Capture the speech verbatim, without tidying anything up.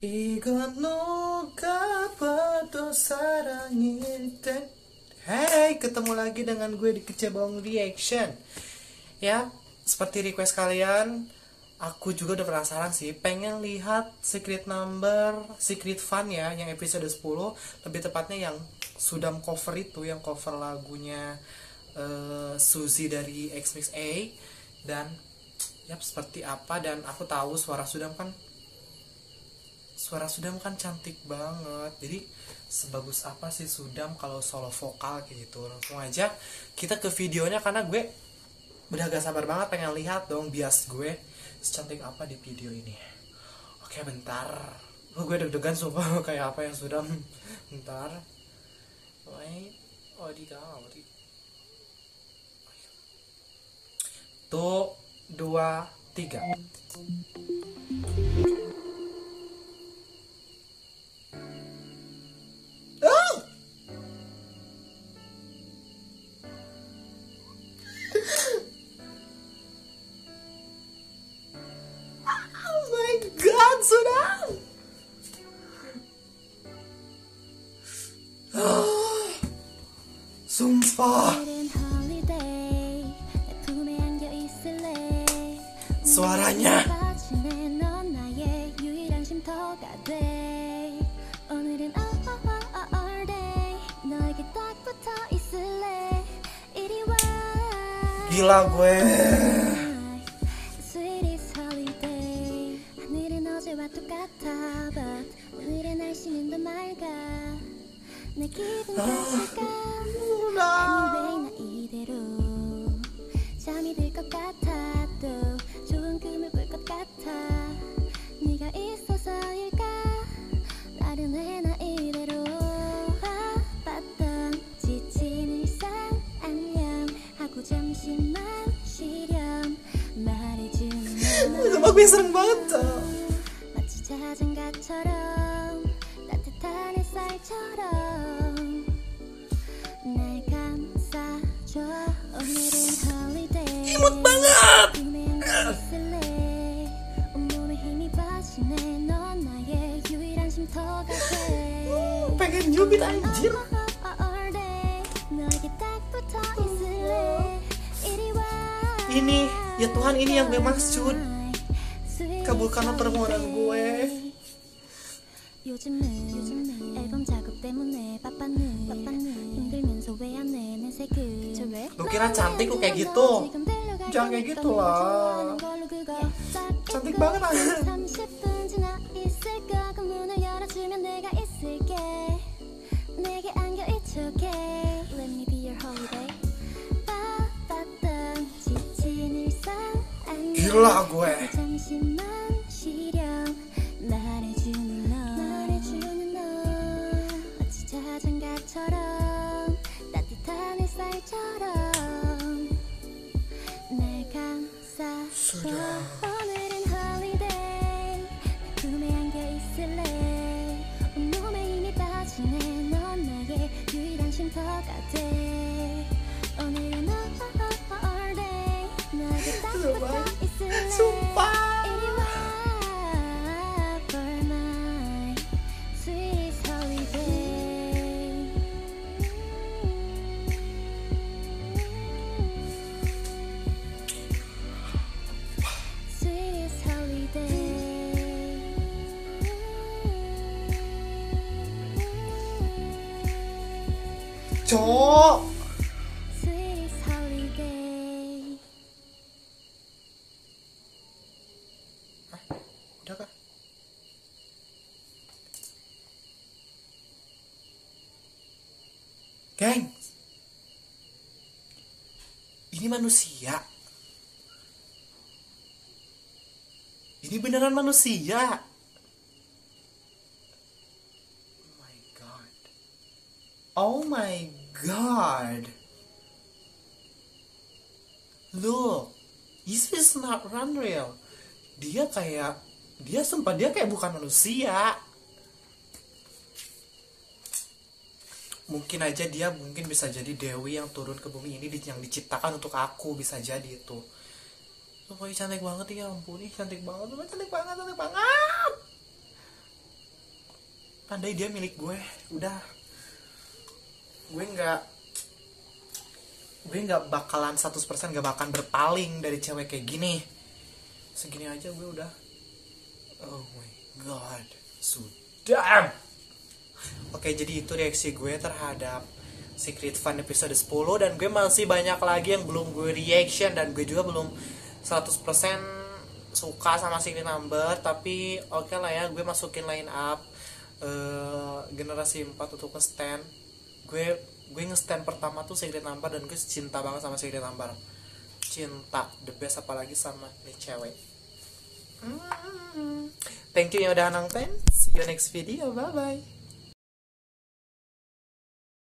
이건 누가 봐도 사랑일 듯. Hey, ketemu lagi dengan gue di Kecebong Reaction. Ya, seperti request kalian, aku juga udah penasaran sih, pengen lihat Secret Number, Secret Fun ya, yang episode sepuluh, lebih tepatnya yang Sudam cover itu, yang cover lagunya uh, Suzy dari X Mix A. Dan ya seperti apa, dan aku tahu suara Sudam kan Suara Sudam kan cantik banget. Jadi sebagus apa sih Sudam kalau solo vokal kayak gitu. Langsung aja kita ke videonya, karena gue udah gak sabar banget pengen lihat dong bias gue secantik apa di video ini. Oke, bentar. Oh, gue deg-degan sumpah kayak apa yang Sudam. Bentar. Wait. Oh, di kau. Tuh, dua, tiga. Sudam. Ah, sumpah. Suaranya. Gila gue. Gue serem banget. Imut banget. Pengen nyubit anjir. Ini ya Tuhan, ini yang gue maksud. Kabulkanlah permohonan gue. Lu kira cantik lu kayak gitu? Jangan kayak gitu lah. Cantik banget aja. Gila gue. Sudah. Sumpah. Cok. Hah? Udah kah? Geng, ini manusia. Ini beneran manusia. Oh my god. Look, this is not unreal. Dia kayak, dia sumpah dia kayak bukan manusia. Mungkin aja dia mungkin bisa jadi dewi yang turun ke bumi ini, yang diciptakan untuk aku, bisa jadi itu. Pokoknya cantik banget ya ampun, nih cantik banget, cantik banget, cantik banget. andai dia milik gue, udah gue nggak gue nggak bakalan seratus persen gak bakalan berpaling dari cewek kayak gini. Segini aja gue udah, oh my god, sudah. Oke, jadi itu reaksi gue terhadap Secret Fun episode sepuluh, dan gue masih banyak lagi yang belum gue reaction, dan gue juga belum seratus persen suka sama Secret Number, tapi oke okay lah ya, gue masukin line up uh, generasi empat untuk nge-stand. Gue gue nge-stand pertama tuh Secret Number, dan gue cinta banget sama Secret Number. Cinta, the best, apalagi sama nih cewek. hmm. Thank you yang udah nonton, see you next video, bye bye.